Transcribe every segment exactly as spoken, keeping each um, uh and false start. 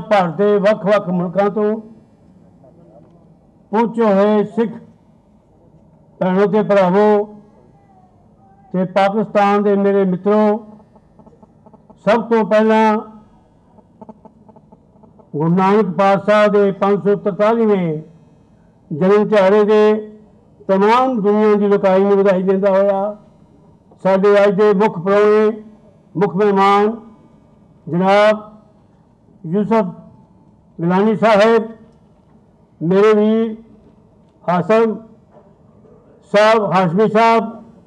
भारत के ਵੱਖ-ਵੱਖ मुल्कों तो पहुंचे हुए सिख भैनों ते भरावों ते पाकिस्तान के मेरे मित्रों, सब तो पहला गुरु नानक पातशाह के पाँच सौ तरतालीवें जन्म दिहाड़े के तमाम दुनिया की लोकाई में बधाई देता होया साडे अज के मुख परौने मुख मेहमान जनाब यूसुफ गिलानी साहब, मेरे वीर हासम साहब, हाशमी साहब,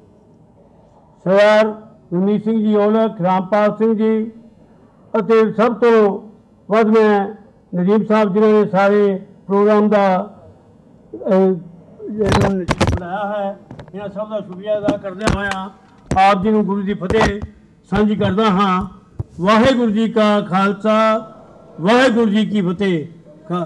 सरदार रमनीत सिंह जी औलख, रामपाल सिंह जी, और सब तो वध मैं नजीब साहब जिन्होंने सारे प्रोग्राम का बनाया है, इन्होंने सब का शुक्रिया अदा करदे होया आप जी गुरु की फतेह सांझी करदा हाँ। वाहेगुरु जी का खालसा, वाहेगुरु जी की फतेह।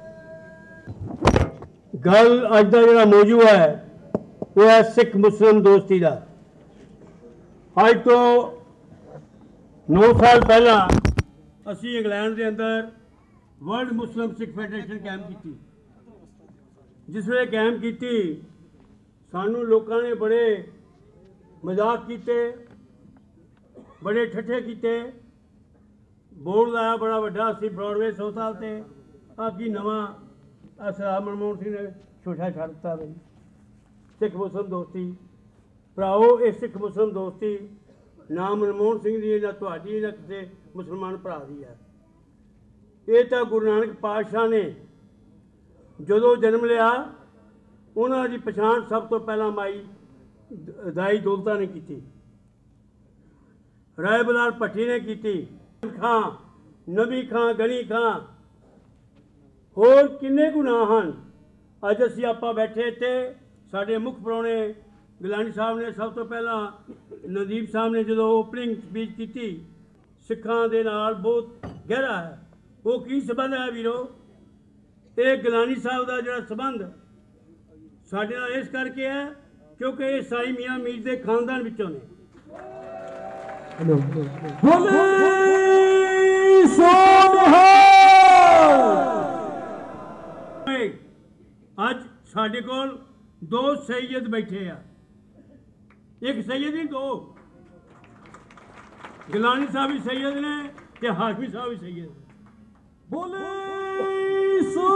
गल अज का जो मौजू है वो है सिख मुस्लिम दोस्ती का। अज तो नौ साल पहला असी इंग्लैंड के अंदर world Muslim Sikh federation camp की, जिस वे कैंप की सानू लोगों ने बड़े मजाक किए, बड़े ठट्ठे किए, बोर्ड लाया बड़ा वड्डा सी ब्रॉडवे सौ साल से आ कि नवा सरदार मनमोहन सिंह ने छोटा छड़ दिता बई सिख मुस्लिम दोस्ती। भराओ ये सिख मुस्लिम दोस्ती ना मनमोहन सिंह की ना तुहाडी ना किसी मुसलमान भरा की है। ये तो गुरु नानक पातशाह ने जदों जन्म लिया उन्होंने की पछाण सब तो पहला माई दाई दौलता ने की, राय बलाल भट्टी ने की, खां नबी खां गनी खां होर किन्ने गुना हैं। अज असी आपा बैठे थे साडे मुख परौने गिलानी साहब ने सब तो पहला नदीप साहब ने जो ओपनिंग स्पीच की सिखां दे नाल बहुत गहरा है। वो की संबंध है वीरो, ये गिलानी साहब का जो संबंध साडे नाल इस करके है क्योंकि ये साई मियाँ मीर के खानदान विचों ने। अज साडे कोल दो सैयद बैठे आ, एक सैयद ही दो, गिलानी साहब भी सैयद ने ते हाशमी साहब भी सैयद ने। बोले सो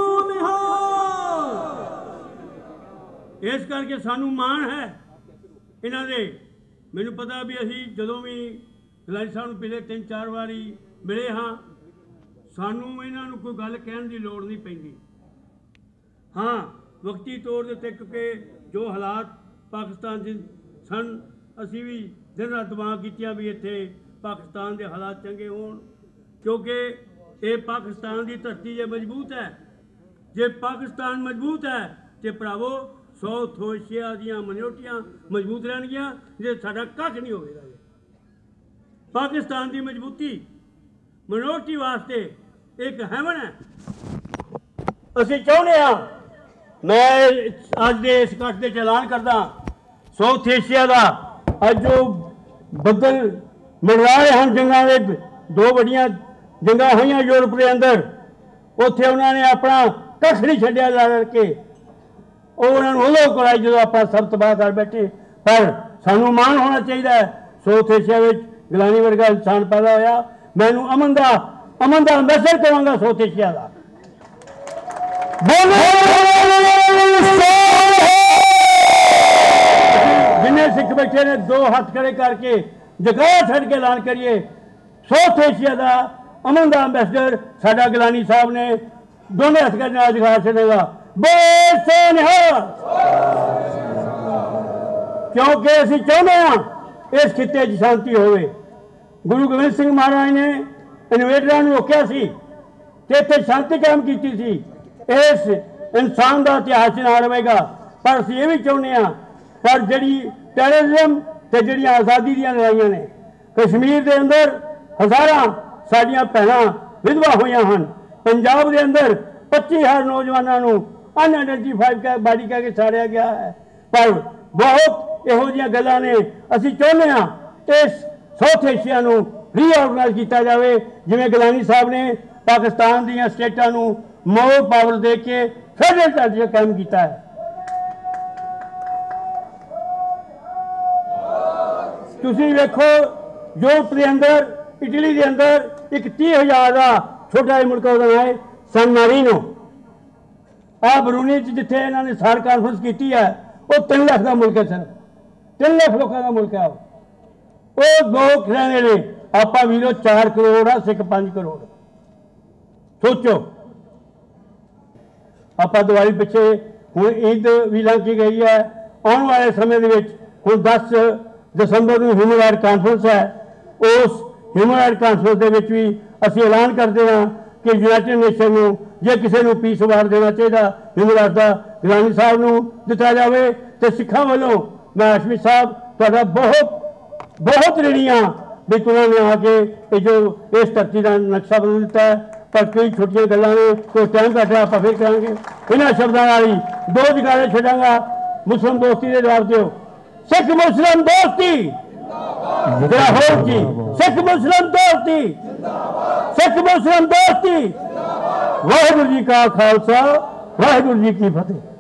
इस करके सानू मान है इन्हों दे। मैनू पता भी असी जदों भी गिलानी साहब पिछले तीन चार बारी मिले हाँ, सानू इन्हों कोई गल कहने की लोड़ नहीं पैंदी। हाँ वक्ती तौर पर क्योंकि जो हालात पाकिस्तान च सन असी भी दिन रात दुआ कीतियां भी इत्थे पाकिस्तान के हालात चंगे होण, क्योंकि ये पाकिस्तान की धरती जे मजबूत है, जे पाकिस्तान मजबूत है तो भरावो साउथ एशिया दियां माइनॉरिटियां मजबूत रहणगियां, जे साडा कख नहीं होवेगा। पाकिस्तान की मजबूती माइनॉरिटी वास्ते एक हैवन है। असी चाहुंदे हां, मैं अज दे इस इकट्ठ दे ऐलान करदा साउथ एशिया का अज जो बदल मंडरा रहे हैं जंगां दे, दो बड़ियां जंगां होईयां यूरोप के अंदर, उत्थे उन्होंने अपना कख नहीं छड्डिया लड़ के, उन्होंने उदों कराई जो आप सब तबाह कर बैठे। पर सानू मान होना चाहिए साउथ एशिया में गिलानी वर्गा इंसान पैदा होया। मैनू अमन का अमन का अंबेसडर करांगा साउथ एशिया का। जिन्हें सिख बैठे ने दो हाथ खड़े करके जगह छड़ के ऐलान करिए साउथ एशिया का अमन का अंबेसडर साडा गिलानी साहब ने दोनों हथ करने जगह छड़ेगा। क्योंकि असी चाहते हैं इस खिते च शांति होवे। गुरु गोबिंद सिंह महाराज ने इन्वेटरां नूं रोकिया सी ते इत्थे शांति कायम की सी। इस इंसान का इतिहास ना रहेगा, पर असीं ये भी चाहुंदे हां पर जिहड़ी टैररिज्म ते जिहड़ियां आज़ादी दीयां लड़ाइयां ने कश्मीर के अंदर हज़ारां साडियां भैणां विधवा होईयां हन। पंजाब के अंदर पच्ची हज़ार नौजवानों नूं अनआइडेंटिफाइड बॉडी कह के साड़िया गया है। पर बहुत इहो जिहियां गल्लां ने असीं चाहुंदे हां इस साउथ एशिया नूं रीऑर्गनाइज किया जाए। जिवें गिलानी साहब ने पाकिस्तान ਦੀਆਂ ਸਟੇਟਾਂ ਨੂੰ ਮੋਰ ਪਾਵਰ ਦੇ ਕੇ ਫੈਡਰਲ ਢਾਂਚੇ ਕਾਇਮ ਕੀਤਾ ਹੈ। ਤੁਸੀਂ ਵੇਖੋ यूरोप के अंदर इटली के अंदर एक तीह हज़ार का छोटा जिहा मुल्क का नाम है सन मारीनो। आ बरूनी जिथे इन्होंने सार कॉन्फ्रेंस की है वो तीन लाख का मुल्क है सर, तीन लाख लोगों का मुल्क है। वो लोग रहने ने आप वीरो चार करोड़ आ, सिख पाँच करोड़। सोचो आप दिवाली पिछे हुण ईद भी लंघ की गई है, आने वाले समय के दस दसंबर को ह्यूमन राइट कॉन्फ्रेंस है। उस ह्यूमन राइट कॉन्फ्रेंस के भी असी ऐलान करते हैं कि यूनाइटेड नेशन को जे किसी को पीस अवार्ड देना चाहिए ह्यूमन राइट का गिलानी साहब को दिता जाए। तो सिखा वालों मैं हाशमी साहब तुहाडा बहुत बहुत ऋणी हाँ भी तुमने आके ये जो इस धरती का नक्शा बदल दिता है। पर कई छोटिया गल्लां ने कोई टाइम घट रहा आप फिर करांगे। इन्हां शब्दों नाल ही दो जगारे छड्डांगा। मुस्लिम दोस्ती के जवाब दिओ। सिख मुस्लिम दोस्ती लाहौर की, सिख मुस्लिम दोस्ती, सिख मुस्लिम दोस्ती। वाहिगुरू जी का खालसा, वाहिगुरू जी की फतेह।